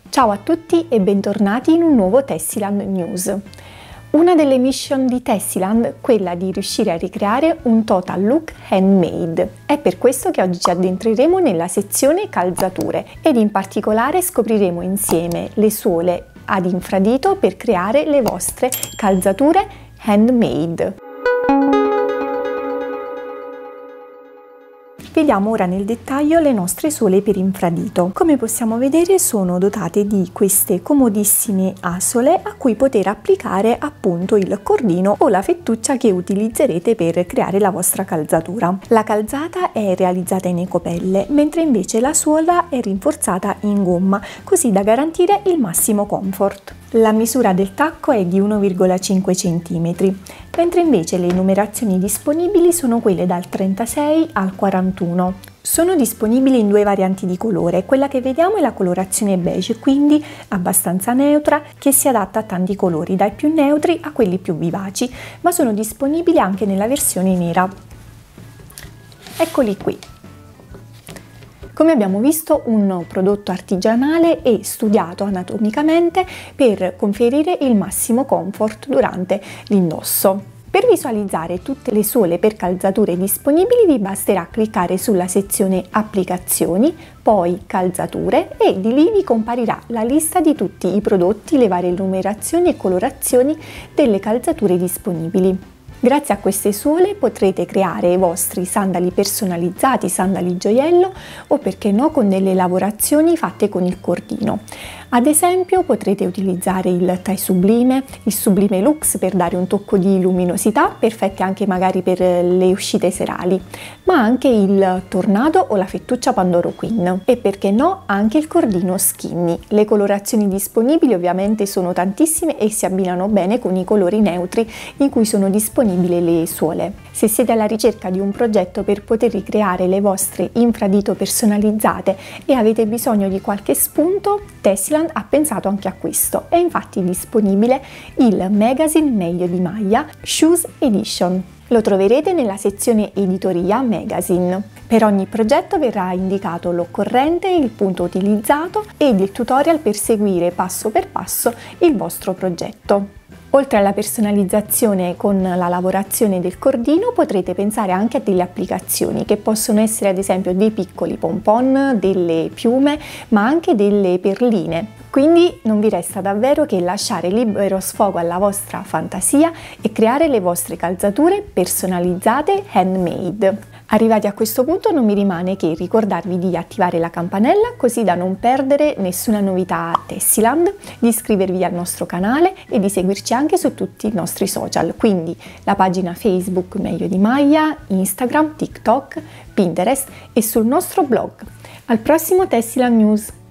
Ciao a tutti e bentornati in un nuovo Tessiland News. Una delle mission di Tessiland è quella di riuscire a ricreare un total look handmade. È per questo che oggi ci addentreremo nella sezione calzature ed in particolare scopriremo insieme le suole ad infradito per creare le vostre calzature handmade. Vediamo ora nel dettaglio le nostre suole per infradito. Come possiamo vedere sono dotate di queste comodissime asole a cui poter applicare appunto il cordino o la fettuccia che utilizzerete per creare la vostra calzatura. La calzata è realizzata in ecopelle, mentre invece la suola è rinforzata in gomma, così da garantire il massimo comfort. La misura del tacco è di 1,5 cm, mentre invece le numerazioni disponibili sono quelle dal 36 al 41. Sono disponibili in due varianti di colore, quella che vediamo è la colorazione beige, quindi abbastanza neutra, che si adatta a tanti colori, dai più neutri a quelli più vivaci, ma sono disponibili anche nella versione nera. Eccoli qui. Come abbiamo visto, un prodotto artigianale e studiato anatomicamente per conferire il massimo comfort durante l'indosso. Per visualizzare tutte le suole per calzature disponibili vi basterà cliccare sulla sezione applicazioni, poi calzature e di lì vi comparirà la lista di tutti i prodotti, le varie numerazioni e colorazioni delle calzature disponibili. Grazie a queste suole potrete creare i vostri sandali personalizzati, sandali gioiello o perché no con delle lavorazioni fatte con il cordino. Ad esempio potrete utilizzare il tie sublime, il sublime luxe per dare un tocco di luminosità, perfetti anche magari per le uscite serali, ma anche il tornado o la fettuccia Pandoro Queen e perché no anche il cordino skinny. Le colorazioni disponibili ovviamente sono tantissime e si abbinano bene con i colori neutri in cui sono disponibili le suole. Se siete alla ricerca di un progetto per poter ricreare le vostre infradito personalizzate e avete bisogno di qualche spunto, Tessiland ha pensato anche a questo. È infatti disponibile il Magazine Meglio di Maglia Shoes Edition. Lo troverete nella sezione editoria Magazine. Per ogni progetto verrà indicato l'occorrente, il punto utilizzato ed il tutorial per seguire passo per passo il vostro progetto. Oltre alla personalizzazione con la lavorazione del cordino potrete pensare anche a delle applicazioni che possono essere ad esempio dei piccoli pompon, delle piume ma anche delle perline. Quindi non vi resta davvero che lasciare libero sfogo alla vostra fantasia e creare le vostre calzature personalizzate handmade. Arrivati a questo punto non mi rimane che ricordarvi di attivare la campanella così da non perdere nessuna novità Tessiland, di iscrivervi al nostro canale e di seguirci anche su tutti i nostri social, quindi la pagina Facebook Meglio di Maglia, Instagram, TikTok, Pinterest e sul nostro blog. Al prossimo Tessiland News!